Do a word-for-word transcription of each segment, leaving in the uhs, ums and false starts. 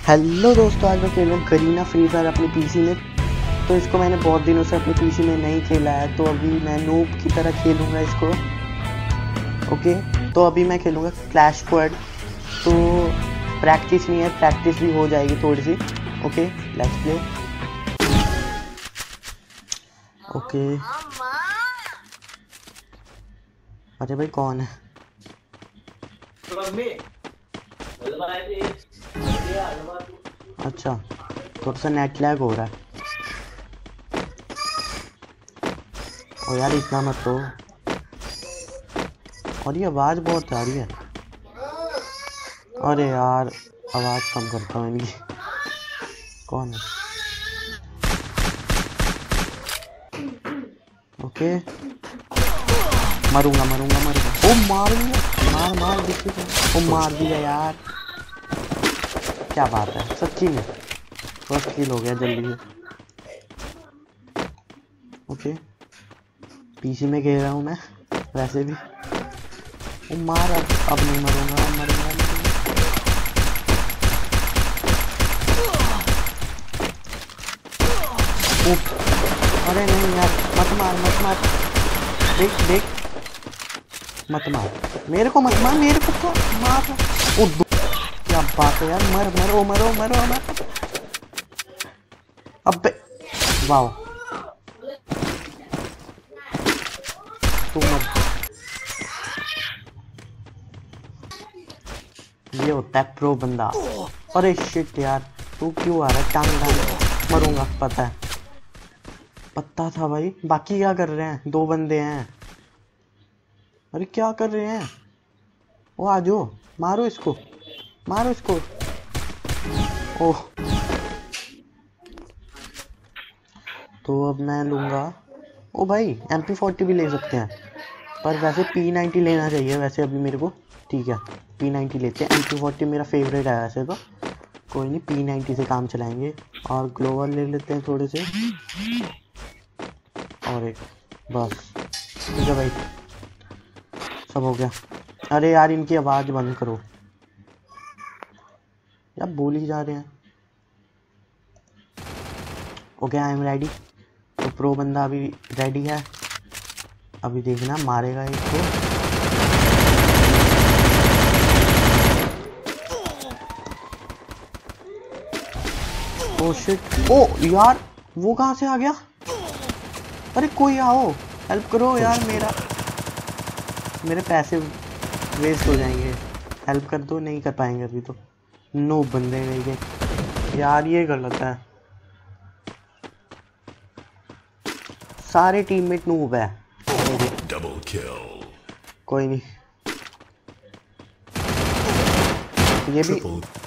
Hello दोस्तों, आज मैं खेल रहा हूँ करीना फ्री फायर अपने पीसी में। तो इसको मैंने बहुत दिनों से अपने पीसी में नहीं खेला है, तो अभी मैं नूब की तरह खेलूँगा इसको। ओके, तो अभी मैं खेलूँगा क्लैश स्क्वाड। तो प्रैक्टिस नहीं है, प्रैक्टिस भी हो जाएगी थोड़ी सी। Okay, let's play. ओके, अरे भाई कौन है? अच्छा, थोड़ा सा नेट लैग हो रहा है। ओ यार इतना मत तो। और ये आवाज़ बहुत आ रही है। अरे यार आवाज़ कम करता हूँ इनकी। कौन है? ओके, मरूंगा मरूंगा मरूंगा। ओ मारूंगा, मार मार दिखी। ओ मार दिया यार, क्या बात है। सच्ची में फर्स्ट किल हो गया जल्दी से। ओके, पीसी में खेल रहा हूँ मैं वैसे भी। ओ मार, अब अब नहीं मरूंगा, अब मरूंगा, मरूंगा। ओ, अरे नहीं यार, मत मार मत मार। देख देख, मत मार मेरे को, मत मार मेरे को तो मार। ओ क्या बात है यार, मर मरो मरो मरो मर। अबे वाओ, तू मर। ये होता है प्रो बंदा। अरे शिट यार, तू क्यों आ रहा है? टांग टांग मरूंगा, पता है, पता था भाई। बाकी क्या कर रहे हैं? दो बंदे हैं। अरे क्या कर रहे हैं वो? आ जाओ, मारो इसको, मारो इसको। ओह, तो अब मैं लूंगा। ओ भाई एम पी फोर्टी भी ले सकते हैं, पर वैसे पी नाइन्टी लेना चाहिए वैसे अभी मेरे को। ठीक है, पी नाइन्टी लेते हैं। एम पी फोर्टी मेरा फेवरेट है वैसे तो। कोई नहीं, पी नाइन्टी से काम चलाएंगे। और ग्लोबल ले लेते हैं थोड़े से, और एक बस। ठीक है भाई, सब हो गया। अरे यार इनकी आवाज़ बंद करो यार, बोल ही जा रहे हैं। Okay, I am ready. तो प्रो बंदा अभी रेडी है। अभी देखना मारेगा इसको। ओ शिट, ओ यार वो कहाँ से आ गया? अरे कोई आओ, हेल्प करो यार, मेरा मेरे पैसे वेस्ट हो जाएंगे। हेल्प कर दो। नहीं कर पाएंगे अभी तो, नो बंदे नहीं यार, ये गलत है। सारे टीममेट नूब है। Double kill. कोई नहीं, ये भी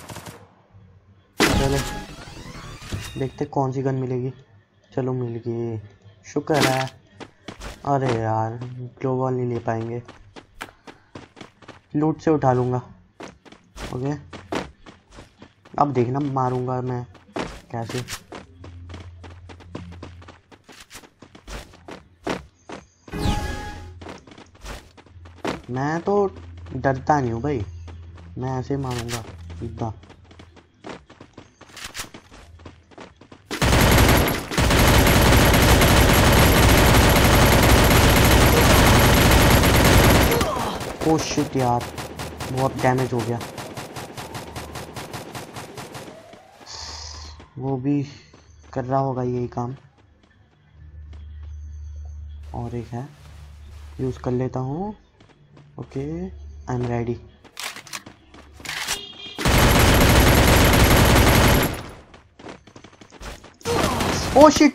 चलो देखते कौन सी गन मिलेगी। चलो मिल गई, शुक्र है। अरे यार ग्लोबल नहीं ले पाएंगे, लूट से उठा लूंगा। ओके, अब देखना मारूंगा मैं कैसे। मैं तो डरता नहीं हूँ भाई, मैं ऐसे मारूंगा सीधा। ओ शिट यार, बहुत डैमेज हो गया। वो भी कर रहा होगा यही काम। और एक है, यूज कर लेता हूँ। Okay, I am ready. Oh shit,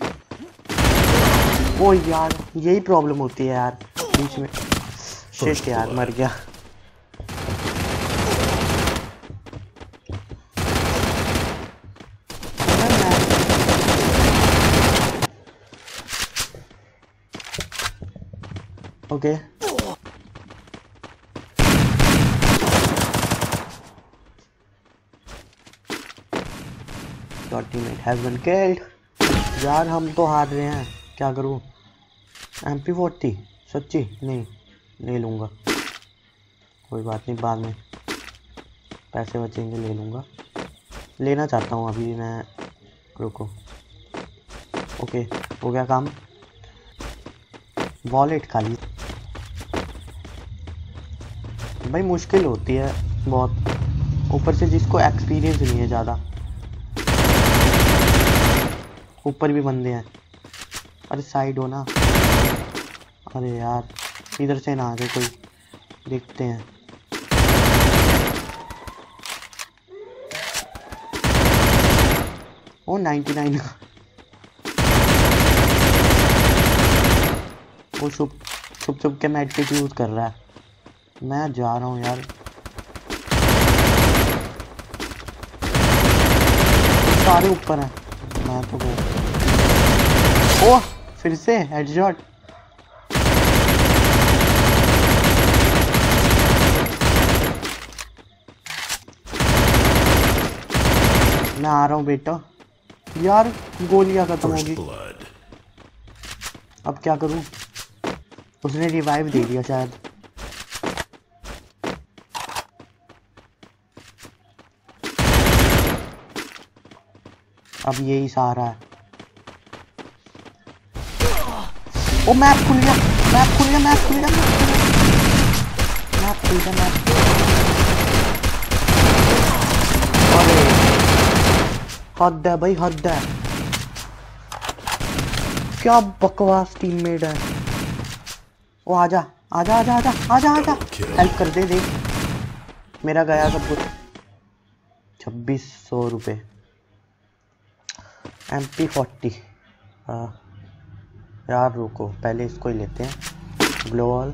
ओ यार यही प्रॉब्लम होती है यार बीच में। शिट यार, मर गया। Okay, your teammate has been killed. यार हम तो हार रहे हैं, क्या करूं? एम पी फोर्टी सच्ची नहीं ले लूंगा, कोई बात नहीं, बाद में पैसे बचेंगे ले लूंगा। लेना चाहता हूँ अभी मैं। रुको। ओके हो गया काम। वॉलेट खाली। भाई मुश्किल होती है बहुत, ऊपर से जिसको एक्सपीरियंस नहीं है ज़्यादा। ऊपर भी बंदे हैं। अरे साइड हो ना। अरे यार इधर से ना आगे कोई। देखते हैं। Oh ninety nine. वो छुप छुप छुप के मेडिकेट यूज कर रहा है। मैं जा रहा हूँ यार। सारे ऊपर हैं। मैं तो गया। ओह फिर से हेडशॉट। मैं आ रहा हूँ बेटा। यार गोलियां खत्म होगी। अब क्या करूं? उसने रिवाइव दे दिया शायद। अब यही सहारा है। ओ मैप खुल गया, मैप खुल गया, मैप खुल गया, मैप खुल गया, मैप। अरे हद है भाई, हद है। क्या बकवास टीममेट है। ओ आजा आजा आजा आजा आजा आजा हेल्प कर दे। देख मेरा गया सब कुछ। छब्बीस सौ रुपये। M P forty. यार रुको पहले इसको ही लेते हैं। ग्लोअल।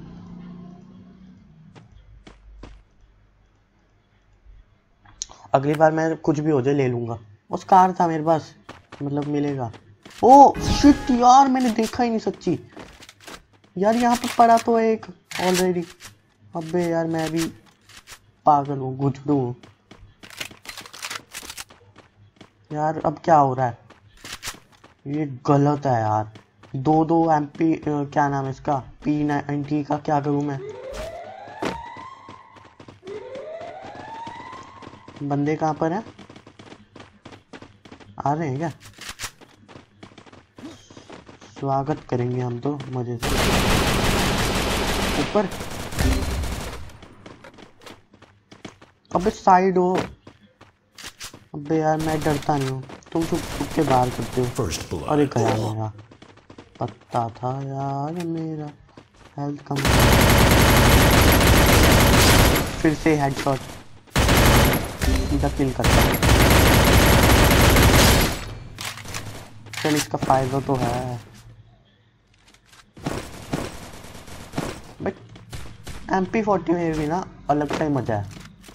अगली बार मैं कुछ भी हो जाए ले लूंगा। उस कार था मेरे पास, मतलब मिलेगा। ओ शिट यार मैंने देखा ही नहीं सच्ची। यार यहाँ पे पड़ा तो एक ऑलरेडी। अबे यार मैं भी पागल हूँ, गुजरू हूँ यार। अब क्या हो रहा है? ये गलत है यार। दो दो एमपी क्या नाम है इसका, पी नाइनटी का क्या करूँ मैं? बंदे कहाँ पर है? आ रहे हैं क्या? स्वागत करेंगे हम तो मजे से। ऊपर। अबे साइड हो। अबे यार मैं डरता नहीं हूँ, तुम छुप छुप के बाहर करते हो। अरे गया मेरा, पता था यार मेरा हेल्थ कम। फिर से हेडशॉट। सीधा किल करता है। चल इसका फायदा तो है बट एम पी फोर्टी में भी ना अलग सा ही मजा है।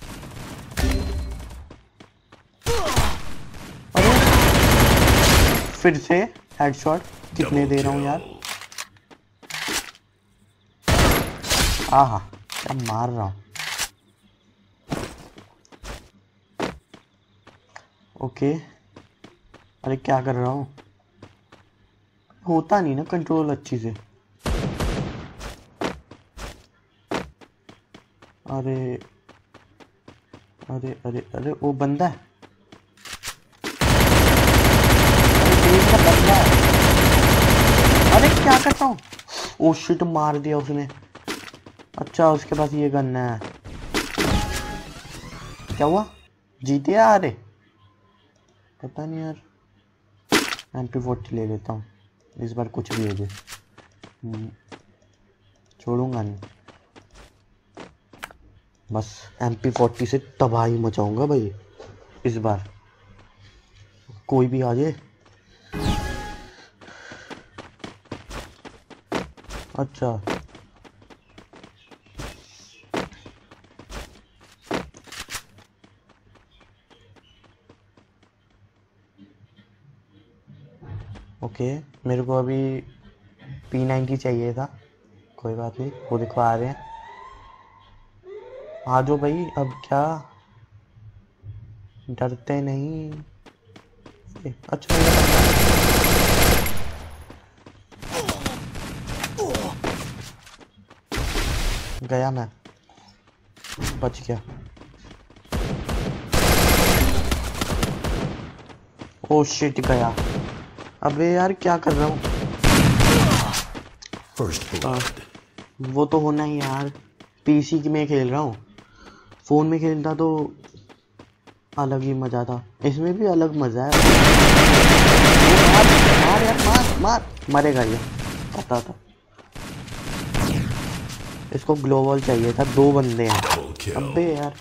अरे फिर से हेडशॉट। कितने दे रहा हूँ यार? आहा क्या मार रहा हूँ। ओके। अरे क्या कर रहा हूँ? होता नहीं ना कंट्रोल अच्छी से। अरे अरे अरे अरे वो बंदा है। अरे बंदा है। अरे क्या करता हूँ? ओ शिट मार दिया उसने। अच्छा उसके पास ये गन है। क्या हुआ? जीते या हारे पता नहीं यार। एम पी फोर्टी ले लेता हूँ इस बार, कुछ भी हो जाए छोड़ूंगा नहीं। बस एम पी फोर्टी से तबाही मचाऊंगा भाई इस बार, कोई भी आ जाए। अच्छा ओके। मेरे को अभी पी नाइन्टी चाहिए था, कोई बात नहीं, वो दिखवा रहे हैं। आ जाओ भाई, अब क्या डरते नहीं। अच्छा गया मैं, बच गया। ओ शिट गया। अबे यार क्या कर रहा हूँ। वो तो होना ही यार, पीसी की में खेल रहा हूँ, फोन में खेलता तो अलग ही मजा था। इसमें भी अलग मजा है। मार मार यार, मार मार, मरेगा ये, पता था। इसको ग्लोबल चाहिए था, दो बंदे हैं। अबे यार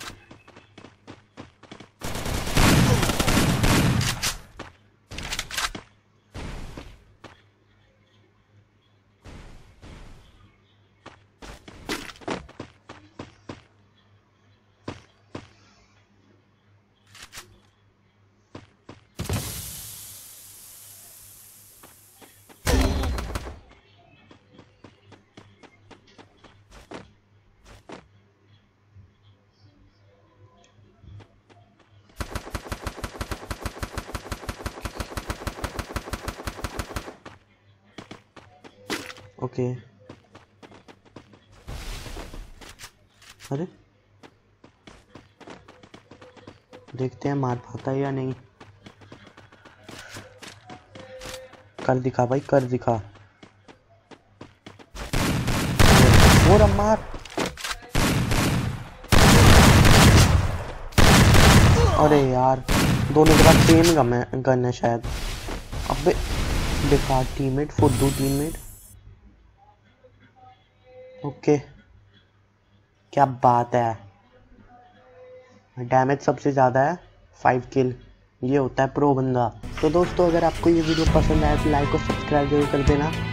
ओके। अरे देखते हैं मार पाता है या नहीं। कर दिखा भाई, कर दिखा। और मार। अरे यार दोनों के पास सेम गन है, गन है शायद। अबे बेकार टीममेट, फुद्दू टीममेट। ओके क्या बात है, डैमेज सबसे ज़्यादा है, फाइव किल। ये होता है प्रो बंदा। तो दोस्तों अगर आपको ये वीडियो पसंद आए तो लाइक और सब्सक्राइब जरूर कर देना।